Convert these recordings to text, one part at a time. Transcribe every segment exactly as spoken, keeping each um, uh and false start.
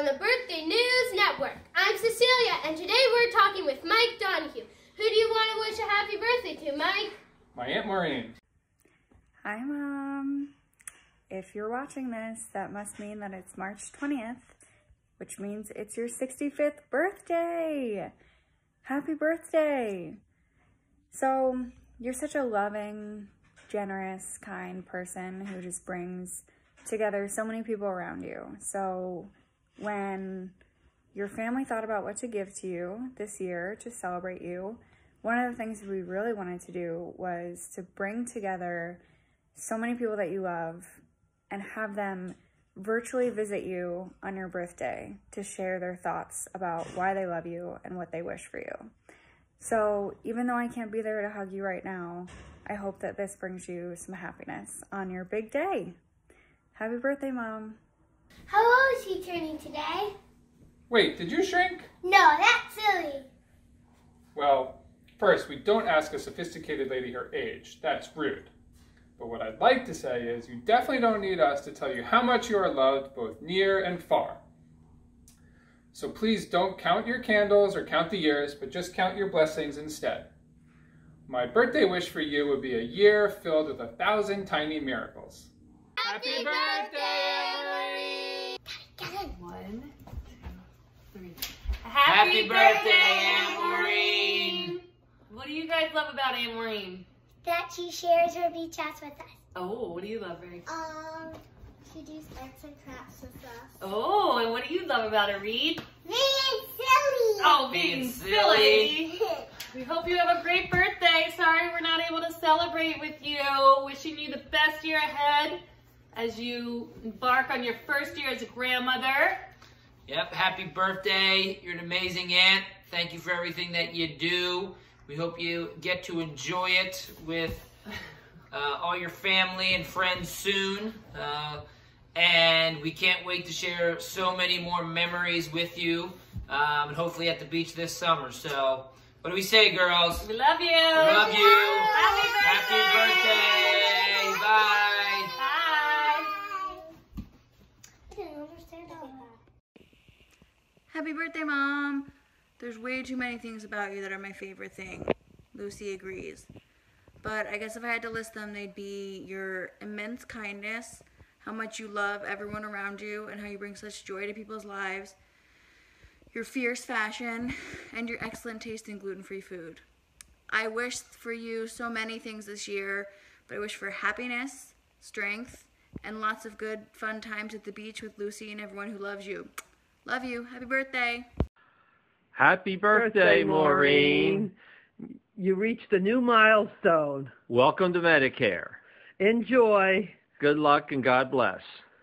on the Birthday News Network. I'm Cecilia, and today we're talking with Mike Donahue. Who do you want to wish a happy birthday to, Mike? My Aunt Maureen. Hi, Mom. If you're watching this, that must mean that it's March twentieth, which means it's your sixty-fifth birthday. Happy birthday. So, you're such a loving, generous, kind person who just brings together so many people around you. So, when your family thought about what to give to you this year to celebrate you, one of the things we really wanted to do was to bring together so many people that you love and have them virtually visit you on your birthday to share their thoughts about why they love you and what they wish for you. So even though I can't be there to hug you right now, I hope that this brings you some happiness on your big day. Happy birthday, Mom. How old is he turning today? Wait, did you shrink? No, that's silly. Well, first, we don't ask a sophisticated lady her age. That's rude. But what I'd like to say is you definitely don't need us to tell you how much you are loved both near and far. So please don't count your candles or count the years, but just count your blessings instead. My birthday wish for you would be a year filled with a thousand tiny miracles. Happy birthday, Emily! One, two, three. Happy birthday, Aunt Maureen! What do you guys love about Aunt Maureen? That she shares her beach house with us. Oh, what do you love, Ray? Um, she does arts and crafts with us. Oh, and what do you love about her, Reed? Being silly! Oh, being, Being silly. silly. We hope you have a great birthday. Sorry we're not able to celebrate with you. Wishing you the best year ahead as you embark on your first year as a grandmother. Yep, happy birthday. You're an amazing aunt. Thank you for everything that you do. We hope you get to enjoy it with uh, all your family and friends soon. Uh, and we can't wait to share so many more memories with you. Um, and hopefully at the beach this summer. So, what do we say, girls? We love you. We love you. Happy birthday. Happy birthday. Bye. Bye. I didn't understand all that. Happy birthday, Mom. There's way too many things about you that are my favorite thing. Lucy agrees. But I guess if I had to list them, they'd be your immense kindness, how much you love everyone around you, and how you bring such joy to people's lives, your fierce fashion, and your excellent taste in gluten-free food. I wish for you so many things this year, but I wish for happiness, strength, and lots of good, fun times at the beach with Lucy and everyone who loves you. Love you. Happy birthday. Happy birthday, Maureen. You reached a new milestone. Welcome to Medicare. Enjoy. Good luck and God bless.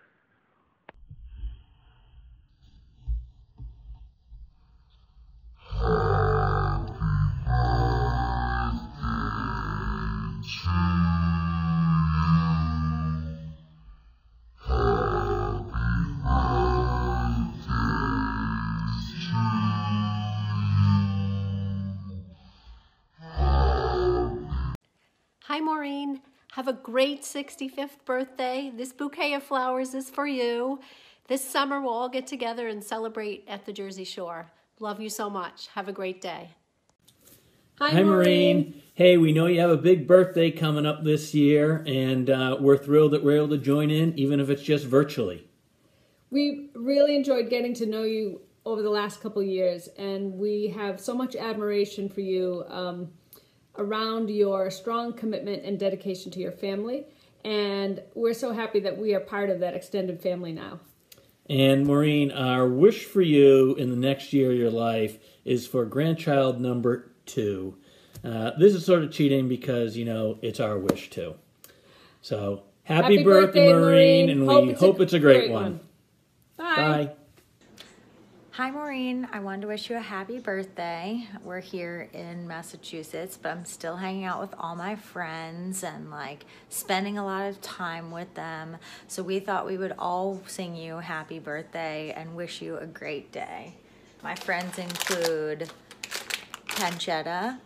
Hi, Maureen. Have a great sixty-fifth birthday. This bouquet of flowers is for you. This summer we'll all get together and celebrate at the Jersey Shore. Love you so much. Have a great day. Hi, Hi Maureen. Maureen. Hey, we know you have a big birthday coming up this year, and uh, we're thrilled that we're able to join in, even if it's just virtually. We really enjoyed getting to know you over the last couple of years, and we have so much admiration for you um, around your strong commitment and dedication to your family, and we're so happy that we are part of that extended family now. And Maureen, our wish for you in the next year of your life is for grandchild number two. Uh, this is sort of cheating because, you know, it's our wish too. So, happy, happy birthday, birthday, Maureen, and hope we it's hope a, it's a great, great one. one. Bye. Bye. Hi, Maureen. I wanted to wish you a happy birthday. We're here in Massachusetts, but I'm still hanging out with all my friends and like spending a lot of time with them. So we thought we would all sing you happy birthday and wish you a great day. My friends include pancetta,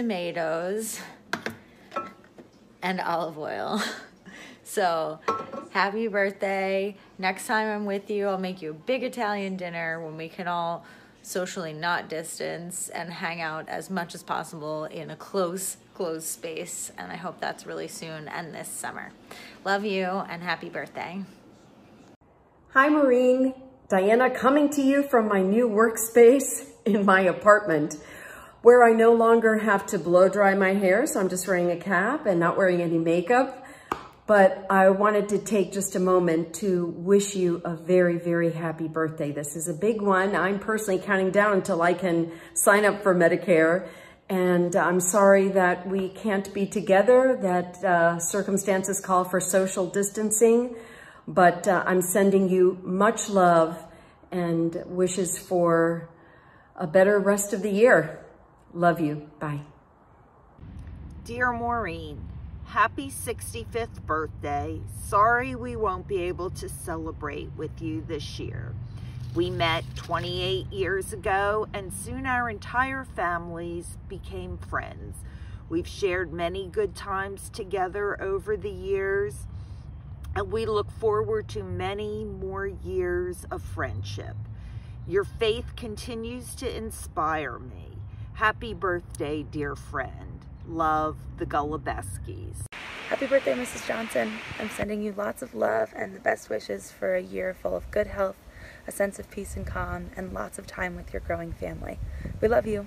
tomatoes, and olive oil. So Happy birthday. Next time I'm with you, I'll make you a big Italian dinner when we can all socially not distance and hang out as much as possible in a close, close space. And I hope that's really soon and this summer. Love you and happy birthday. Hi, Maureen. Diana coming to you from my new workspace in my apartment, where I no longer have to blow dry my hair, so I'm just wearing a cap and not wearing any makeup. But I wanted to take just a moment to wish you a very, very happy birthday. This is a big one. I'm personally counting down until I can sign up for Medicare. And I'm sorry that we can't be together, that uh, circumstances call for social distancing. But uh, I'm sending you much love and wishes for a better rest of the year. Love you. Bye. Dear Maureen, happy sixty-fifth birthday. Sorry we won't be able to celebrate with you this year. We met twenty-eight years ago and soon our entire families became friends. We've shared many good times together over the years, and we look forward to many more years of friendship. Your faith continues to inspire me. Happy birthday, dear friend. Love, the Golubeskis. Happy birthday, Missus Johnson. I'm sending you lots of love and the best wishes for a year full of good health, a sense of peace and calm, and lots of time with your growing family. We love you.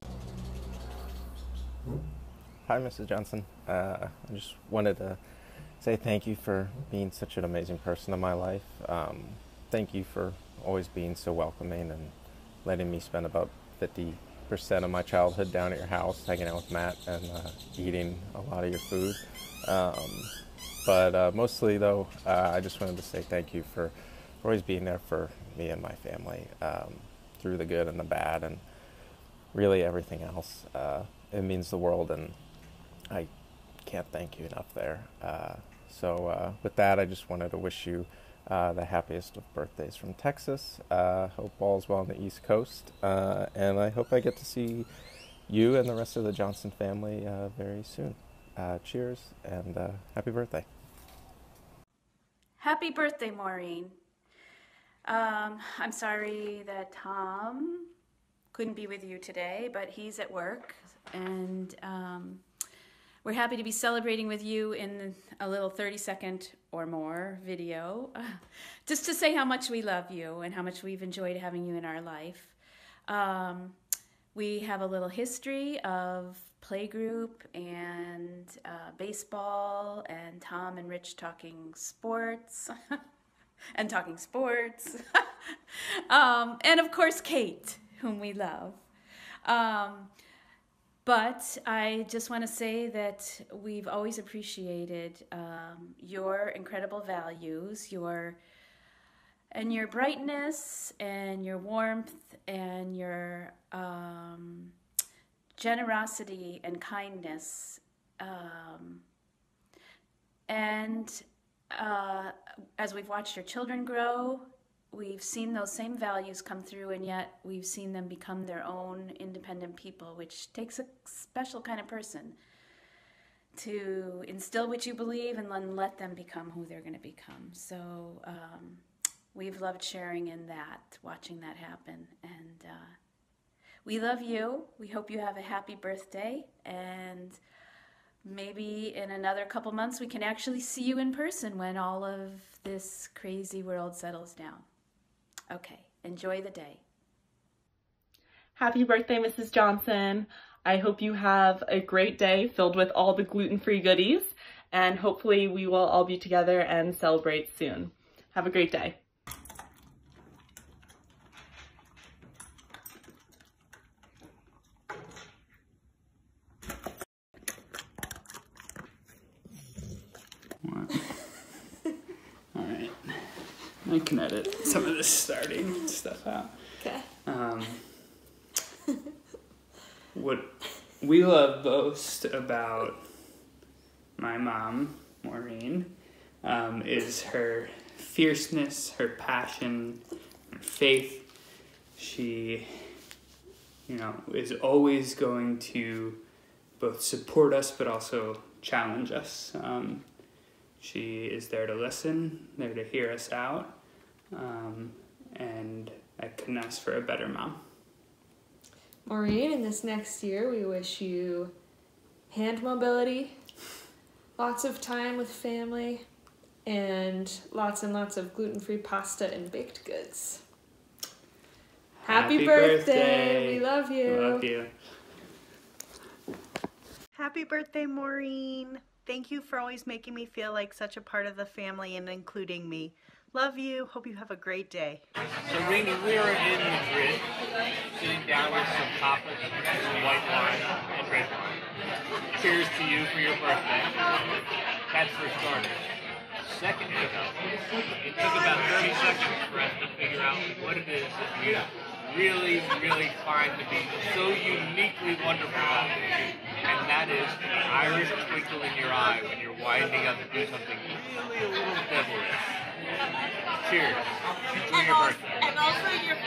Hi, Missus Johnson. Uh, I just wanted to say thank you for being such an amazing person in my life. Um, thank you for always being so welcoming and letting me spend about fifty percent of my childhood down at your house, hanging out with Matt and uh, eating a lot of your food. Um, but uh, mostly, though, uh, I just wanted to say thank you for, for always being there for me and my family um, through the good and the bad and really everything else. Uh, it means the world, and I can't thank you enough there. Uh, so uh, with that, I just wanted to wish you Uh, the happiest of birthdays from Texas. Uh, hope all's well on the East Coast. Uh, and I hope I get to see you and the rest of the Johnson family uh, very soon. Uh, cheers and uh, happy birthday. Happy birthday, Maureen. Um, I'm sorry that Tom couldn't be with you today, but he's at work. And um, we're happy to be celebrating with you in a little thirty second or more video, uh, just to say how much we love you and how much we've enjoyed having you in our life. Um, we have a little history of playgroup and uh, baseball and Tom and Rich talking sports and talking sports. um, and of course, Kate, whom we love. Um, But I just want to say that we've always appreciated um, your incredible values, your and your brightness and your warmth and your um, generosity and kindness. Um, and uh, as we've watched your children grow, we've seen those same values come through, and yet we've seen them become their own independent people, which takes a special kind of person to instill what you believe and then let them become who they're going to become. So um, we've loved sharing in that, watching that happen. And uh, we love you. We hope you have a happy birthday. And maybe in another couple months we can actually see you in person when all of this crazy world settles down. Okay, enjoy the day. Happy birthday, Missus Johnson. I hope you have a great day filled with all the gluten-free goodies, and hopefully we will all be together and celebrate soon. Have a great day. Alright, I can edit some of this starting stuff out. Okay. Um, what we love most about my mom, Maureen, um, is her fierceness, her passion, her faith. She, you know, is always going to both support us but also challenge us. Um, She is there to listen, there to hear us out, um, and I couldn't ask for a better mom. Maureen, in this next year, we wish you hand mobility, lots of time with family, and lots and lots of gluten-free pasta and baked goods. Happy, Happy birthday. birthday! We love you! Love you. Happy birthday, Maureen. Thank you for always making me feel like such a part of the family and including me. Love you. Hope you have a great day. So, Rainey, we are in Madrid, sitting down with some tapas, some white wine, and red wine. Cheers to you for your birthday. That's for starters. Second, it took about thirty seconds for us to figure out what it is that we really, really find to be so uniquely wonderful about it. And that is the Irish twinkle in your eye when you're winding up to do something really a little devilish. Cheers. Enjoy your birthday. And also your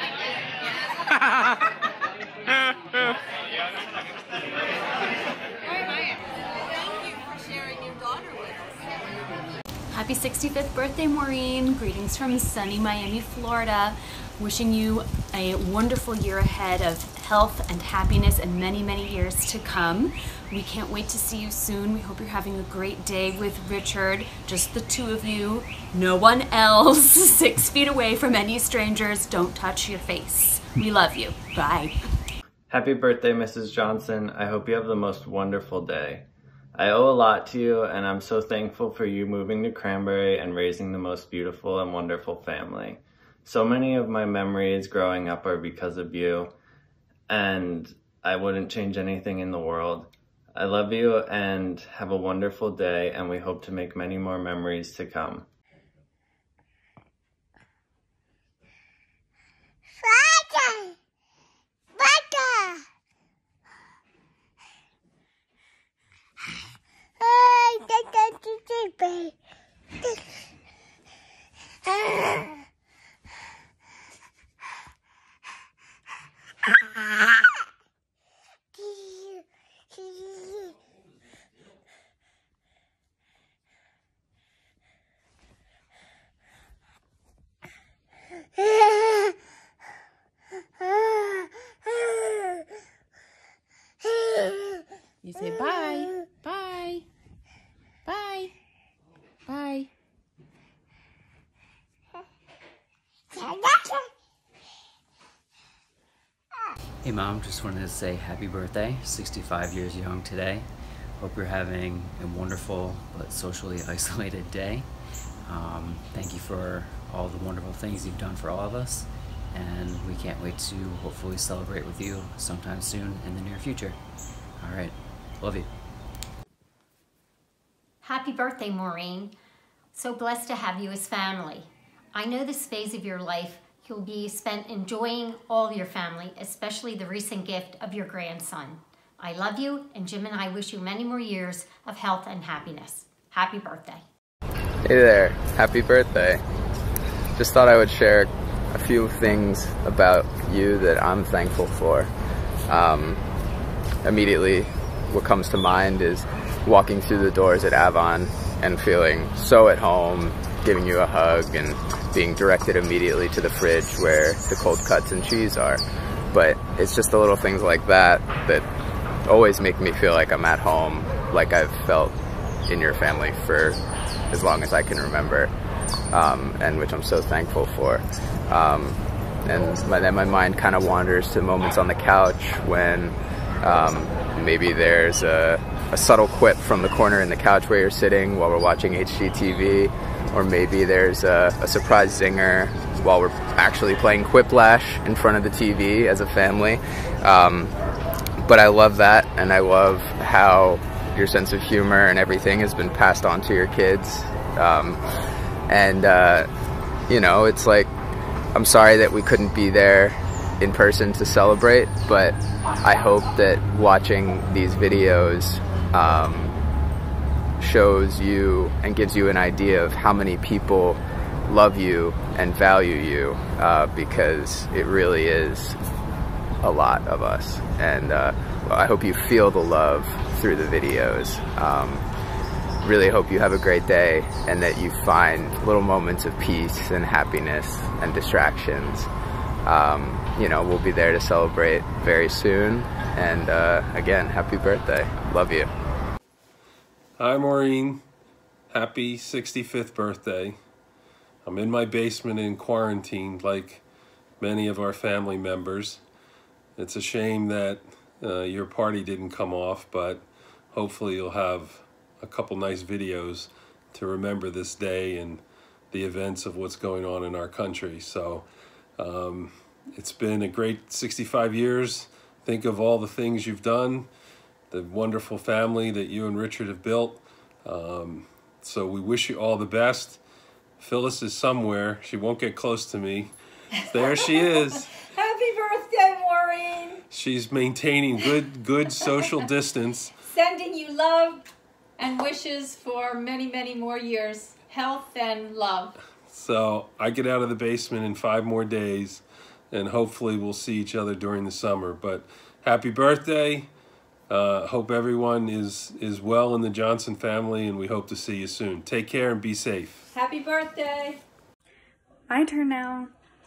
Happy sixty-fifth birthday, Maureen. Greetings from sunny Miami, Florida. Wishing you a wonderful year ahead of health and happiness and many, many years to come. We can't wait to see you soon. We hope you're having a great day with Richard, just the two of you, no one else, six feet away from any strangers. Don't touch your face. We love you. Bye. Happy birthday, Missus Johnson. I hope you have the most wonderful day. I owe a lot to you, and I'm so thankful for you moving to Cranberry and raising the most beautiful and wonderful family. So many of my memories growing up are because of you, and I wouldn't change anything in the world. I love you and have a wonderful day, and we hope to make many more memories to come. Father! Father! I got to baby. You say bye, bye, bye, bye. Hey Mom, just wanted to say happy birthday, sixty-five years young today. Hope you're having a wonderful but socially isolated day. Um, thank you for all the wonderful things you've done for all of us, and we can't wait to hopefully celebrate with you sometime soon in the near future. All right, love you. Happy birthday, Maureen. So blessed to have you as family. I know this phase of your life you'll be spent enjoying all your family, especially the recent gift of your grandson. I love you, and Jim and I wish you many more years of health and happiness. Happy birthday. Hey there, happy birthday. Just thought I would share a few things about you that I'm thankful for. Um, immediately, what comes to mind is walking through the doors at Avon and feeling so at home, giving you a hug and being directed immediately to the fridge where the cold cuts and cheese are. But it's just the little things like that that always make me feel like I'm at home, like I've felt in your family for as long as I can remember, um, and which I'm so thankful for. Um, and my, then my mind kind of wanders to moments on the couch when um, maybe there's a, a subtle quip from the corner in the couch where you're sitting while we're watching H G T V, or maybe there's a, a surprise zinger while we're actually playing Quiplash in front of the T V as a family. Um, but I love that, and I love how your sense of humor and everything has been passed on to your kids. Um, and, uh, you know, it's like, I'm sorry that we couldn't be there in person to celebrate, but I hope that watching these videos um, shows you and gives you an idea of how many people love you and value you, uh, because it really is a lot of us. And uh, I hope you feel the love through the videos. Um, really hope you have a great day and that you find little moments of peace and happiness and distractions. Um, you know, we'll be there to celebrate very soon. And uh, again, happy birthday. Love you. Hi, Maureen. Happy sixty-fifth birthday. I'm in my basement in quarantine like many of our family members. It's a shame that uh, your party didn't come off, but hopefully you'll have a couple nice videos to remember this day and the events of what's going on in our country. So um, it's been a great sixty-five years. Think of all the things you've done, the wonderful family that you and Richard have built. Um, so we wish you all the best. Phyllis is somewhere. She won't get close to me. There she is. Happy birthday, Maureen. She's maintaining good, good social distance. Sending you love and wishes for many, many more years. Health and love. So I get out of the basement in five more days, and hopefully we'll see each other during the summer. But happy birthday. Uh, hope everyone is, is well in the Johnson family, and we hope to see you soon. Take care and be safe. Happy birthday. My turn now.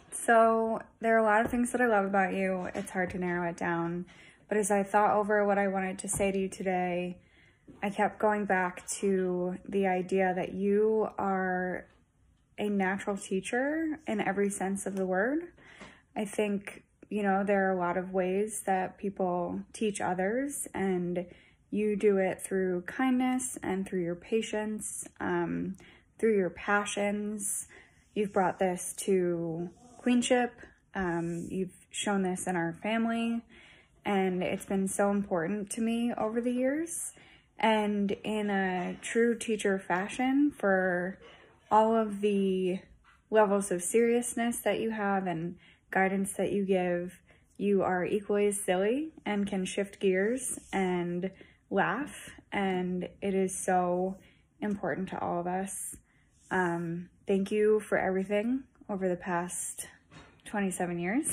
So there are a lot of things that I love about you. It's hard to narrow it down. But as I thought over what I wanted to say to you today, I kept going back to the idea that you are a natural teacher in every sense of the word. I think, you know, there are a lot of ways that people teach others, and you do it through kindness and through your patience, um, through your passions. You've brought this to Queenship. Um, you've shown this in our family, and it's been so important to me over the years. And in a true teacher fashion, for all of the levels of seriousness that you have and guidance that you give, you are equally as silly and can shift gears and laugh, and it is so important to all of us. Um, thank you for everything over the past twenty-seven years,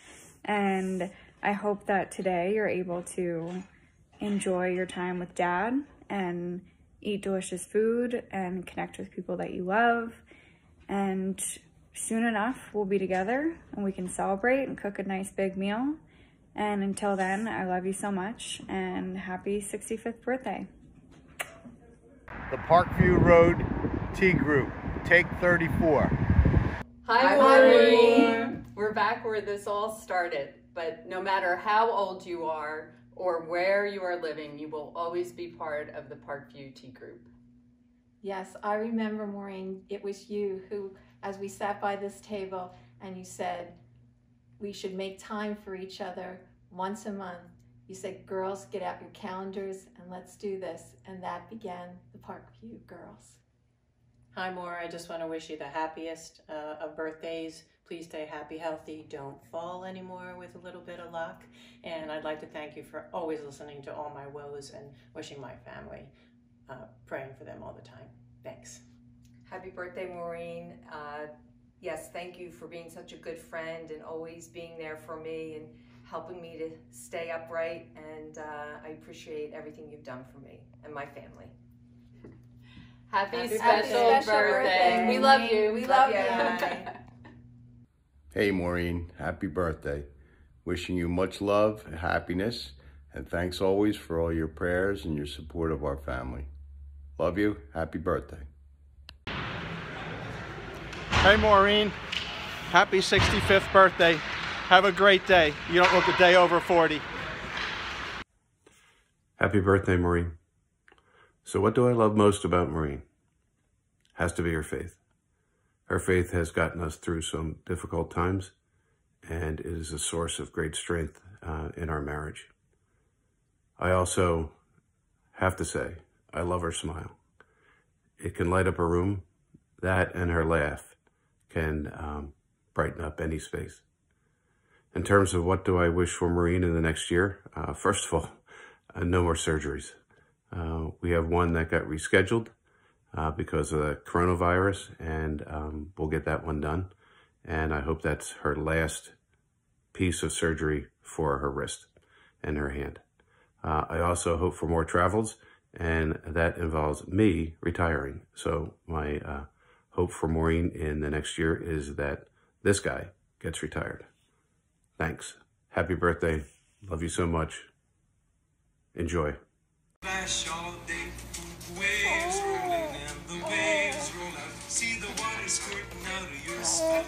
and I hope that today you're able to enjoy your time with Dad and eat delicious food and connect with people that you love, and soon enough we'll be together and we can celebrate and cook a nice big meal. And until then, I love you so much and happy sixty-fifth birthday. The Parkview Road Tea Group, take thirty-four. Hi, Maureen. We're back where this all started, but no matter how old you are or where you are living, you will always be part of the Parkview Tea Group. Yes, I remember, Maureen, it was you who, as we sat by this table and you said we should make time for each other once a month. You said, girls, get out your calendars and let's do this. And that began the Parkview Girls. Hi, Maura. I just want to wish you the happiest uh, of birthdays. Please stay happy, healthy. Don't fall anymore with a little bit of luck. And I'd like to thank you for always listening to all my woes and wishing my family, uh, praying for them all the time. Thanks. Happy birthday, Maureen. Uh, yes, thank you for being such a good friend and always being there for me and helping me to stay upright. And uh, I appreciate everything you've done for me and my family. Happy, Happy special, special birthday. birthday. We love you. We, We love, love you. you. Hey Maureen, happy birthday. Wishing you much love and happiness, and thanks always for all your prayers and your support of our family. Love you, happy birthday. Hey Maureen, happy sixty-fifth birthday. Have a great day. You don't look a day over forty. Happy birthday, Maureen. So what do I love most about Maureen? Has to be her faith. Her faith has gotten us through some difficult times, and it is a source of great strength uh, in our marriage. I also have to say, I love her smile. It can light up a room. That and her laugh can um, brighten up any space. In terms of what do I wish for Maureen in the next year, uh, first of all, uh, no more surgeries. Uh, we have one that got rescheduled uh, because of the coronavirus, and um, we'll get that one done. And I hope that's her last piece of surgery for her wrist and her hand. Uh, I also hope for more travels and that involves me retiring. So my uh, hope for Maureen in the next year is that this guy gets retired. Thanks. Happy birthday. Love you so much. Enjoy. See the water squirting out of your spout.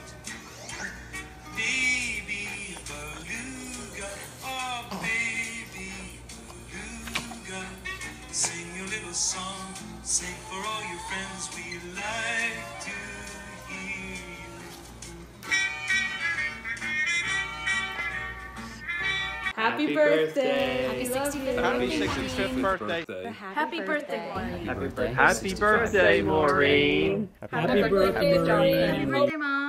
Baby beluga, oh baby beluga. Sing your little song, sing for all your friends. We like to hear you. Happy birthday! Happy sixty-fifth Happy sixty-fifth birthday. Happy birthday, Maureen. Happy birthday. Happy birthday, Maureen. Happy birthday, Maureen. Happy birthday, Mom.